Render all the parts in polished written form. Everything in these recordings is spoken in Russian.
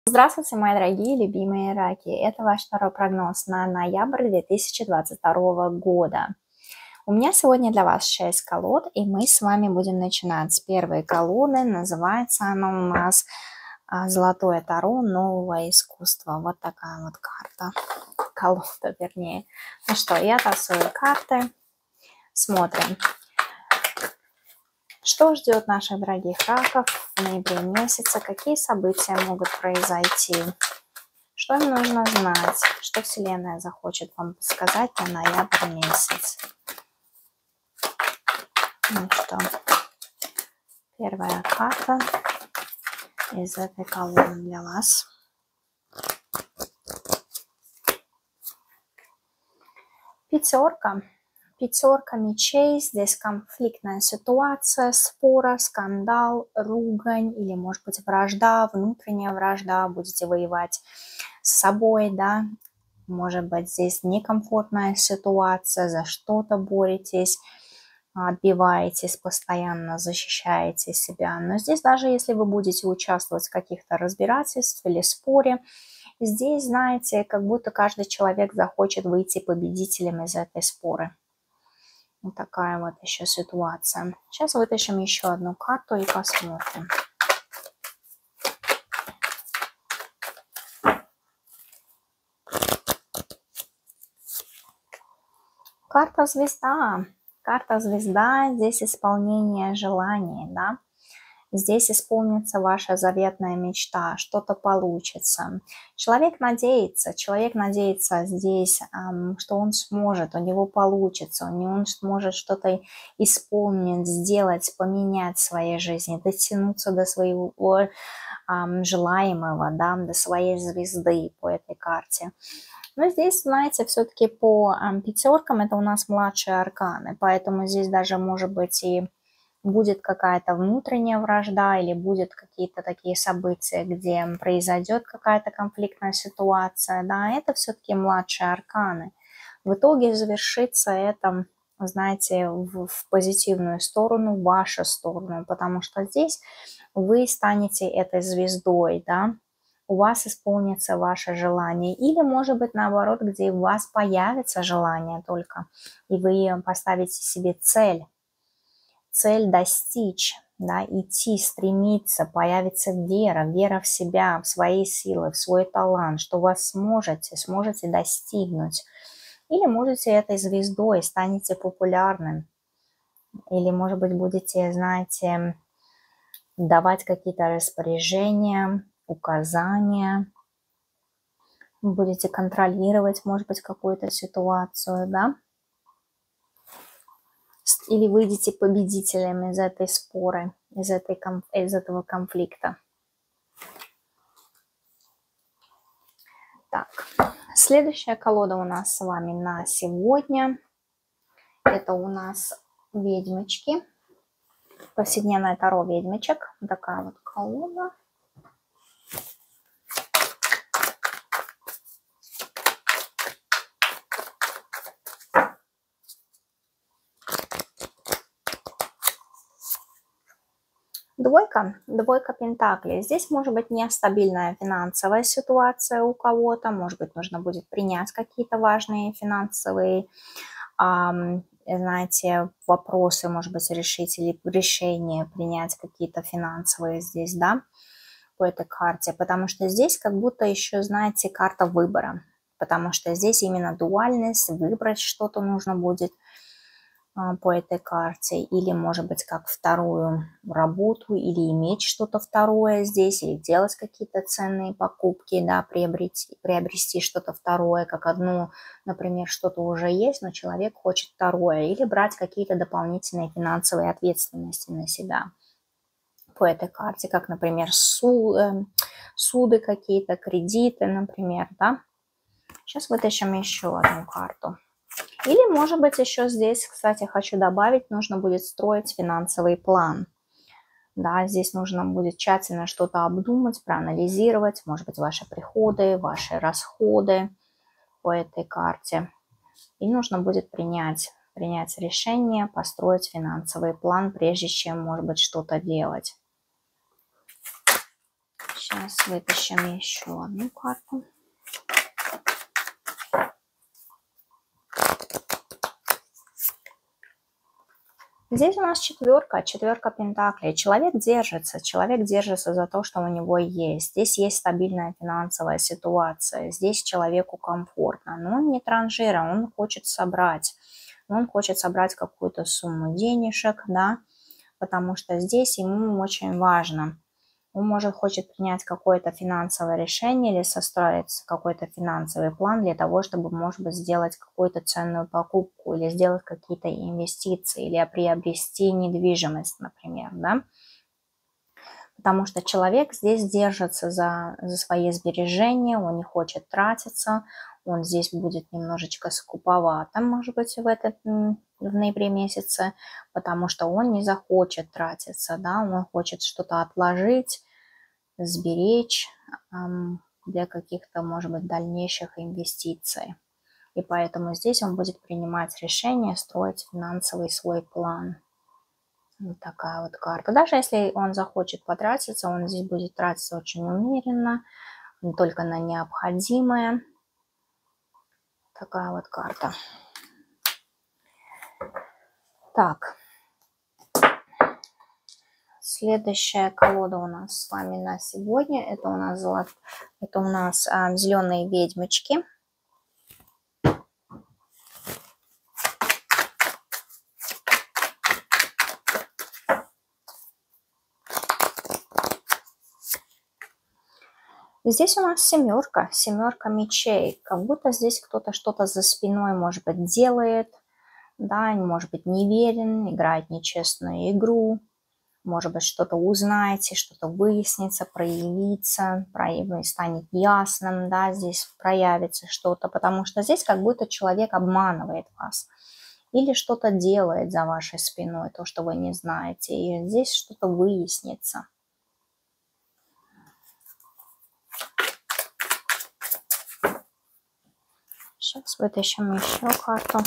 Здравствуйте, мои дорогие любимые раки! Это ваш второй прогноз на ноябрь 2022 года. У меня сегодня для вас 6 колод, и мы с вами будем начинать с первой колоды. Называется она у нас «Золотое Таро нового искусства». Вот такая вот карта. Колода, вернее. Ну что, я тасую карты. Смотрим. Что ждет наших дорогих раков в ноябре месяце? Какие события могут произойти? Что им нужно знать? Что Вселенная захочет вам сказать на ноябрь месяц? Ну что, первая карта из этой колоды для вас. Пятерка. Пятерка мечей. Здесь конфликтная ситуация, спора, скандал, ругань или, может быть, вражда, внутренняя вражда. Будете воевать с собой, да. Может быть, здесь некомфортная ситуация, за что-то боретесь, отбиваетесь, постоянно защищаете себя. Но здесь даже если вы будете участвовать в каких-то разбирательствах или споре, здесь, знаете, как будто каждый человек захочет выйти победителем из этой споры. Вот такая вот еще ситуация. Сейчас вытащим еще одну карту и посмотрим. Карта звезда. Карта звезда. Здесь исполнение желаний, да. Здесь исполнится ваша заветная мечта, что-то получится. Человек надеется здесь, что он сможет, у него получится, он сможет что-то исполнить, сделать, поменять в своей жизни, дотянуться до своего желаемого, да, до своей звезды по этой карте. Но здесь, знаете, все-таки по пятеркам это у нас младшие арканы, поэтому здесь даже может быть и будет какая-то внутренняя вражда или будет какие-то такие события, где произойдет какая-то конфликтная ситуация, да, это все-таки младшие арканы. В итоге завершится это, знаете, в позитивную сторону, в вашу сторону, потому что здесь вы станете этой звездой, да, у вас исполнится ваше желание. Или, может быть, наоборот, где у вас появится желание только, и вы поставите себе цель достичь, да, идти, стремиться, появится вера в себя, в свои силы, в свой талант, что вы сможете достигнуть. Или можете этой звездой, станете популярным. Или, может быть, будете, знаете, давать какие-то распоряжения, указания, будете контролировать, может быть, какую-то ситуацию, да. Или выйдете победителем из этой споры, из этого конфликта. Так, следующая колода у нас с вами на сегодня. Это у нас ведьмочки. Повседневное таро ведьмочек. Такая вот колода. Двойка пентаклей. Здесь может быть нестабильная финансовая ситуация у кого-то, может быть, нужно будет принять какие-то важные финансовые, знаете, вопросы, может быть, решить или решение принять какие-то финансовые здесь, да, по этой карте, потому что здесь как будто еще, знаете, карта выбора, потому что здесь именно дуальность, выбрать что-то нужно будет по этой карте, или, может быть, как вторую работу, или иметь что-то второе здесь, или делать какие-то ценные покупки, да, приобрести что-то второе, как одно, например, что-то уже есть, но человек хочет второе, или брать какие-то дополнительные финансовые ответственности на себя по этой карте, как, например, суды какие-то, кредиты, например, да. Сейчас вытащим еще одну карту. Или, может быть, еще здесь, кстати, хочу добавить, нужно будет строить финансовый план. Да, здесь нужно будет тщательно что-то обдумать, проанализировать, может быть, ваши приходы, ваши расходы по этой карте. И нужно будет принять решение, построить финансовый план, прежде чем, может быть, что-то делать. Сейчас вытащим еще одну карту. Здесь у нас четверка пентаклей. Человек держится за то, что у него есть. Здесь есть стабильная финансовая ситуация, здесь человеку комфортно, но он не транжира, он хочет собрать какую-то сумму денежек, да, потому что здесь ему очень важно. Он хочет принять какое-то финансовое решение или состроить какой-то финансовый план для того, чтобы, может быть, сделать какую-то ценную покупку или сделать какие-то инвестиции или приобрести недвижимость, например, да. Потому что человек здесь держится за свои сбережения, он не хочет тратиться, он здесь будет немножечко скуповатым, может быть, в ноябре месяце, потому что он не захочет тратиться, да, он хочет что-то отложить, сберечь для каких-то, может быть, дальнейших инвестиций. И поэтому здесь он будет принимать решение, строить финансовый свой план. Вот такая вот карта. Даже если он захочет потратиться, он здесь будет тратиться очень умеренно, только на необходимое. Такая вот карта. Так. Следующая колода у нас с вами на сегодня. Это у нас зеленые ведьмочки. Здесь у нас семерка мечей. Как будто здесь кто-то что-то за спиной, может быть, делает, да, может быть, неверен, играет нечестную игру, может быть, что-то узнаете, что-то выяснится, проявится, станет ясным, да, здесь проявится что-то, потому что здесь как будто человек обманывает вас или что-то делает за вашей спиной, то, что вы не знаете, и здесь что-то выяснится. Сейчас вытащим еще карту.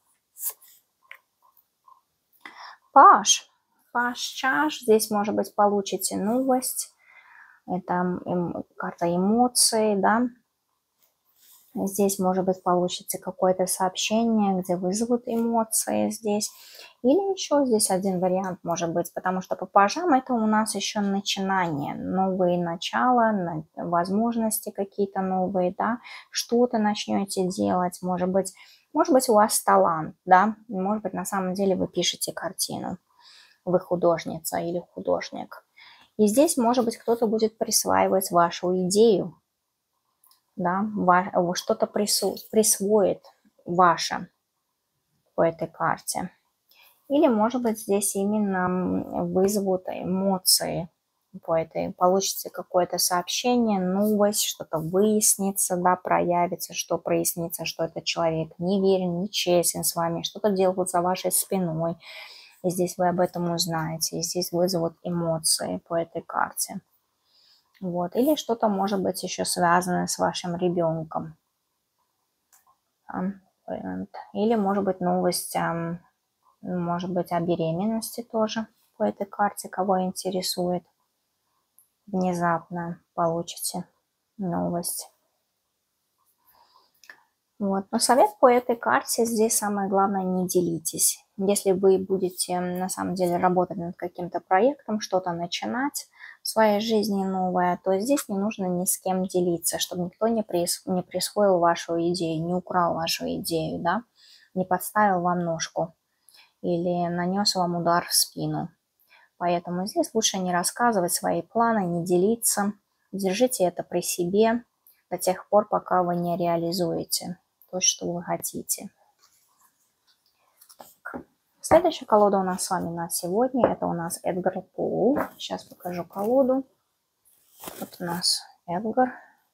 Паш чаш. Здесь, может быть, получите новость. Это карта эмоций, да. Здесь, может быть, получите какое-то сообщение, где вызовут эмоции здесь. Или еще здесь один вариант может быть, потому что по пажам это у нас еще начинание, новые начала, возможности какие-то новые, да. Что-то начнете делать, может быть, у вас талант, да. Может быть, на самом деле вы пишете картину, вы художница или художник. И здесь, может быть, кто-то будет присваивать вашу идею, да, что-то присвоит ваше по этой карте. Или, может быть, здесь именно вызовут эмоции по этой, получите какое-то сообщение, новость, что-то выяснится, да, проявится, что прояснится, что этот человек не верен, нечестен с вами, что-то делают за вашей спиной. И здесь вы об этом узнаете, и здесь вызовут эмоции по этой карте. Вот. Или что-то может быть еще связано с вашим ребенком. Или может быть новость, может быть о беременности тоже по этой карте, кого интересует. Внезапно получите новость. Вот. Но совет по этой карте здесь самое главное: не делитесь. Если вы будете на самом деле работать над каким-то проектом, что-то начинать в своей жизни новое, то здесь не нужно ни с кем делиться, чтобы никто не присвоил вашу идею, не украл вашу идею, да, не подставил вам ножку или нанес вам удар в спину. Поэтому здесь лучше не рассказывать свои планы, не делиться. Держите это при себе до тех пор, пока вы не реализуете то, что вы хотите. Так. Следующая колода у нас с вами на сегодня. Это у нас Эдгар Пол. Сейчас покажу колоду. Вот у нас Эдгар.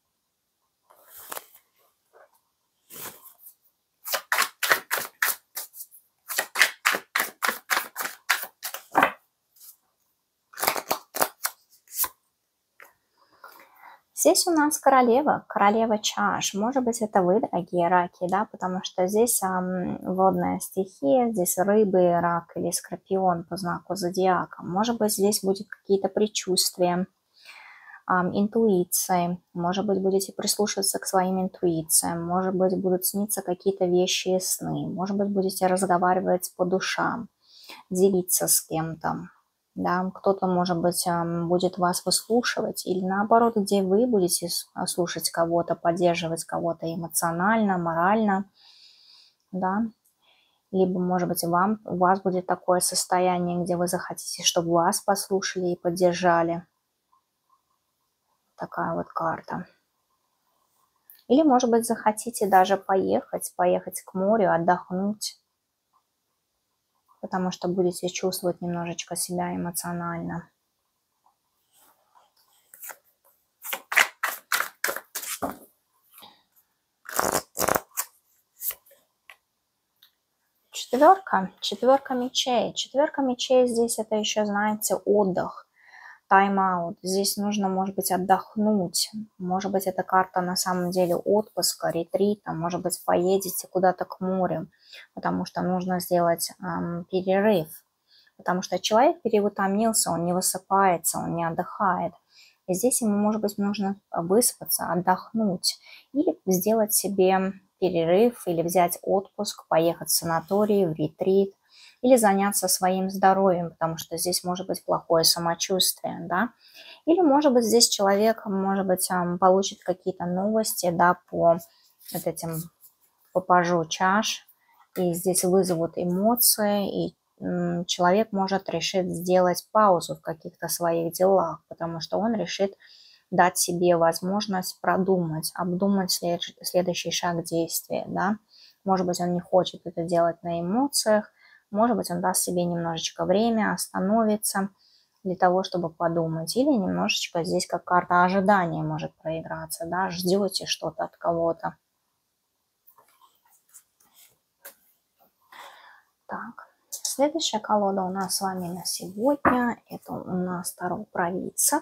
Здесь у нас королева чаш. Может быть, это вы, дорогие раки, да, потому что здесь водная стихия, здесь рыбы, рак или скорпион по знаку зодиака. Может быть, здесь будут какие-то предчувствия, интуицией. Может быть, будете прислушиваться к своим интуициям. Может быть, будут сниться какие-то вещи и сны. Может быть, будете разговаривать по душам, делиться с кем-то. Да, кто-то, может быть, будет вас выслушивать, или наоборот, где вы будете слушать кого-то, поддерживать кого-то эмоционально, морально, да. Либо, может быть, у вас будет такое состояние, где вы захотите, чтобы вас послушали и поддержали. Такая вот карта. Или, может быть, захотите даже поехать к морю, отдохнуть, потому что будете чувствовать немножечко себя эмоционально. Четверка мечей. Четверка мечей здесь это еще, знаете, отдых, тайм-аут. Здесь нужно, может быть, отдохнуть. Может быть, это карта на самом деле отпуска, ретрита. Может быть, поедете куда-то к морю, потому что нужно сделать перерыв. Потому что человек переутомился, он не высыпается, он не отдыхает. И здесь ему, может быть, нужно выспаться, отдохнуть или сделать себе перерыв, или взять отпуск, поехать в санаторий, в ретрит, или заняться своим здоровьем, потому что здесь может быть плохое самочувствие, да. Или, может быть, здесь человек, может быть, получит какие-то новости, да, по вот этим попажу чаш, и здесь вызовут эмоции, и человек может решить сделать паузу в каких-то своих делах, потому что он решит дать себе возможность продумать, обдумать следующий шаг действия, да. Может быть, он не хочет это делать на эмоциях, может быть, он даст себе немножечко время, остановится для того, чтобы подумать. Или немножечко здесь как карта ожидания может проиграться, да, ждете что-то от кого-то. Так, следующая колода у нас с вами на сегодня. Это у нас Таро провидцев.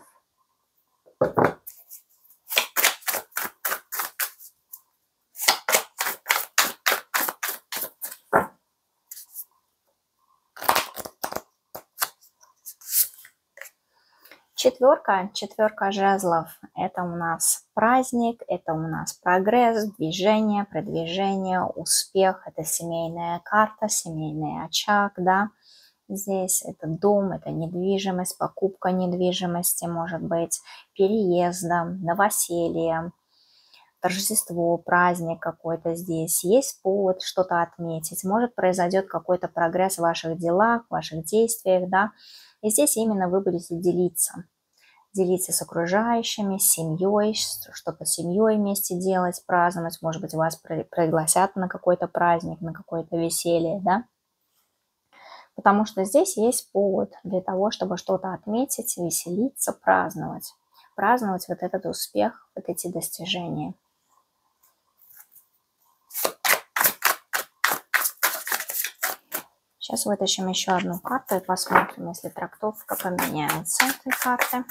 Четверка жезлов. Это у нас праздник, это у нас прогресс, движение, продвижение, успех. Это семейная карта, семейный очаг, да. Здесь это дом, это недвижимость, покупка недвижимости, может быть, переезда, новоселье, торжество, праздник какой-то здесь. Есть повод что-то отметить. Может, произойдет какой-то прогресс в ваших делах, в ваших действиях, да. И здесь именно вы будете делиться с окружающими, с семьей, что-то с семьей вместе делать, праздновать. Может быть, вас пригласят на какой-то праздник, на какое-то веселье, да. Потому что здесь есть повод для того, чтобы что-то отметить, веселиться, праздновать. Праздновать вот этот успех, вот эти достижения. Сейчас вытащим еще одну карту и посмотрим, если трактовка поменяется этой карты.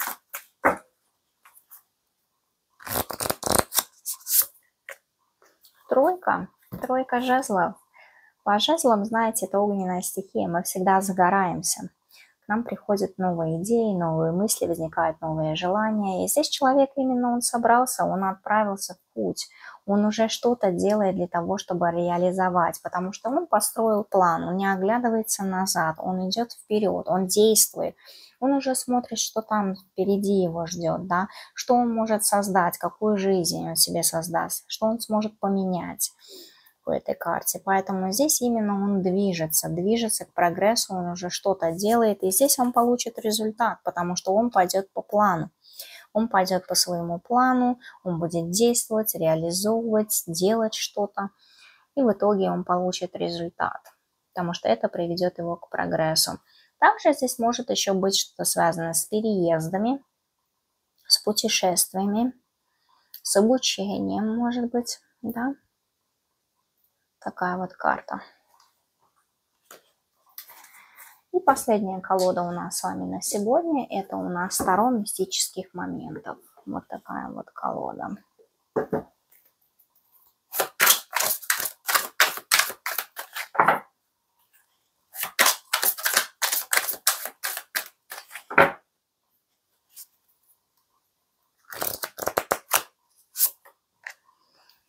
Тройка жезлов. По жезлам, знаете, это огненная стихия, мы всегда загораемся. К нам приходят новые идеи, новые мысли, возникают новые желания. И здесь человек именно он собрался, он отправился в путь. Он уже что-то делает для того, чтобы реализовать, потому что он построил план, он не оглядывается назад, он идет вперед, он действует. Он уже смотрит, что там впереди его ждет, да, что он может создать, какую жизнь он себе создаст, что он сможет поменять по этой карте. Поэтому здесь именно он движется к прогрессу, он уже что-то делает, и здесь он получит результат, потому что он пойдет по плану. Он пойдет по своему плану, он будет действовать, реализовывать, делать что-то, и в итоге он получит результат, потому что это приведет его к прогрессу. Также здесь может еще быть что-то связано с переездами, с путешествиями, с обучением, может быть, да. Такая вот карта. И последняя колода у нас с вами на сегодня. Это у нас Таро мистических моментов. Вот такая вот колода.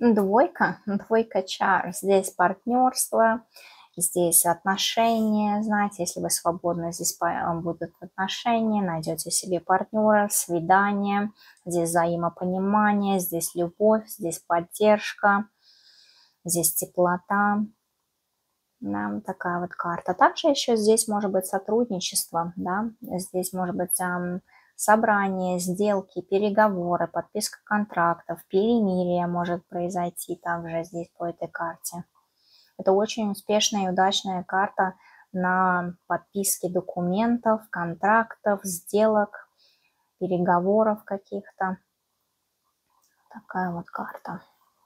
Двойка, двойка чар. Здесь партнерство, здесь отношения, знаете, если вы свободны, здесь будут отношения, найдете себе партнера, свидание, здесь взаимопонимание, здесь любовь, здесь поддержка, здесь теплота. Да, такая вот карта. Также еще здесь может быть сотрудничество, да, здесь может быть собрание, сделки, переговоры, подписка контрактов, перемирие может произойти также здесь по этой карте. Это очень успешная и удачная карта на подписке документов, контрактов, сделок, переговоров каких-то. Такая вот карта.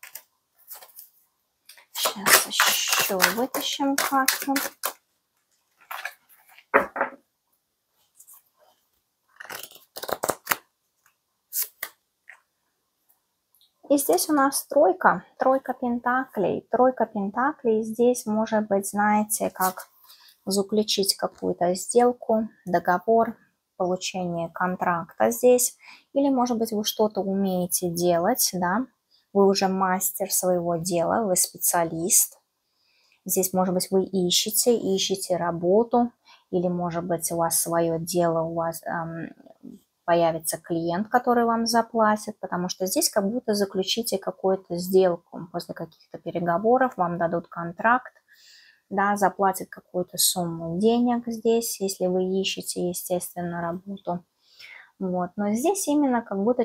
Сейчас еще вытащим карту. И здесь у нас тройка пентаклей. Тройка пентаклей здесь может быть, знаете, как заключить какую-то сделку, договор, получение контракта здесь. Или, может быть, вы что-то умеете делать, да, вы уже мастер своего дела, вы специалист. Здесь, может быть, вы ищете работу, или, может быть, у вас свое дело, у вас появится клиент, который вам заплатит, потому что здесь как будто заключите какую-то сделку. После каких-то переговоров вам дадут контракт, да, заплатят какую-то сумму денег здесь, если вы ищете, естественно, работу. Вот. Но здесь именно как будто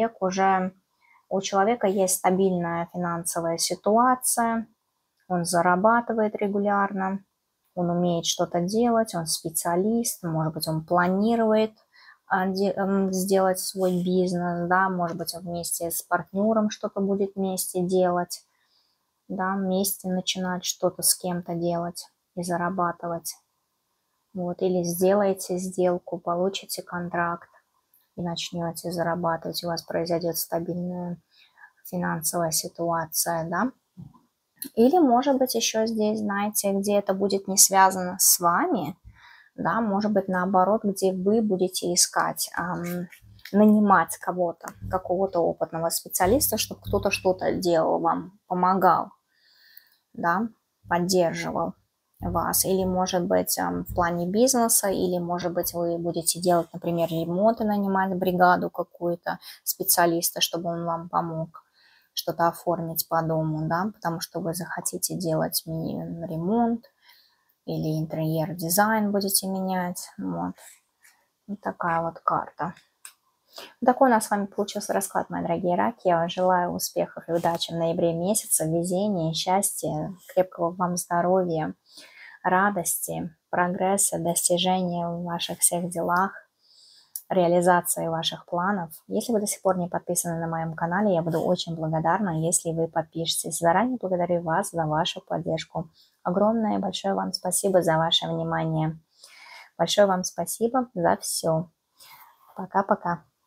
у человека есть стабильная финансовая ситуация, он зарабатывает регулярно, он умеет что-то делать, он специалист, может быть, он планирует сделать свой бизнес, да, может быть, он вместе с партнером что-то будет вместе делать, да, вместе начинать что-то с кем-то делать и зарабатывать. Вот, или сделаете сделку, получите контракт и начнете зарабатывать, у вас произойдет стабильная финансовая ситуация, да. Или, может быть, еще здесь, знаете, где это будет не связано с вами, да, может быть, наоборот, где вы будете искать, нанимать кого-то, какого-то опытного специалиста, чтобы кто-то что-то делал вам, помогал, да, поддерживал вас. Или, может быть, в плане бизнеса, или, может быть, вы будете делать, например, ремонт и нанимать бригаду какую-то специалиста, чтобы он вам помог что-то оформить по дому, да, потому что вы захотите делать ремонт, или интерьер-дизайн будете менять. Вот такая вот карта. Такой у нас с вами получился расклад, мои дорогие раки. Я вам желаю успехов и удачи в ноябре месяце, везения, счастья, крепкого вам здоровья, радости, прогресса, достижения в ваших всех делах, реализации ваших планов. Если вы до сих пор не подписаны на моем канале, я буду очень благодарна, если вы подпишетесь. Заранее благодарю вас за вашу поддержку. Огромное и большое вам спасибо за ваше внимание. Большое вам спасибо за все. Пока-пока.